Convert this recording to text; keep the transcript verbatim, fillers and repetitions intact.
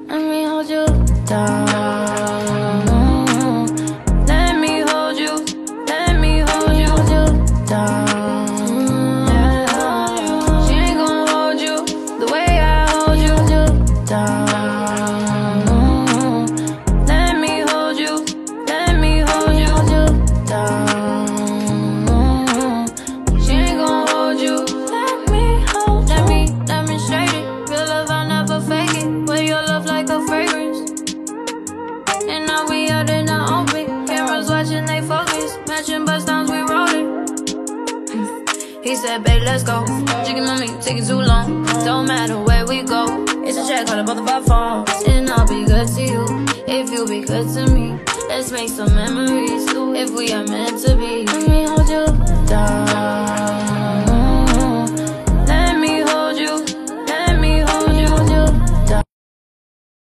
Let me hold you down. Let me hold you. Let me hold you down. Yeah. She ain't gon' hold you the way I hold you down. Let me hold you. Let me hold you down. She ain't gon' hold you. Let me hold you. Let me demonstrate it. Real love, I never fake it. Wear your love like a fragrance. And now we out in the open. Cameras watching, they focus. Matching bus downs, we rollin'. He said, babe, let's go. Chicken mommy, taking too long. Don't matter where we go. It's a check, call it both of our phones. And I'll be good to you if you be good to me. Let's make some memories if we are meant to be. Let me hold you down.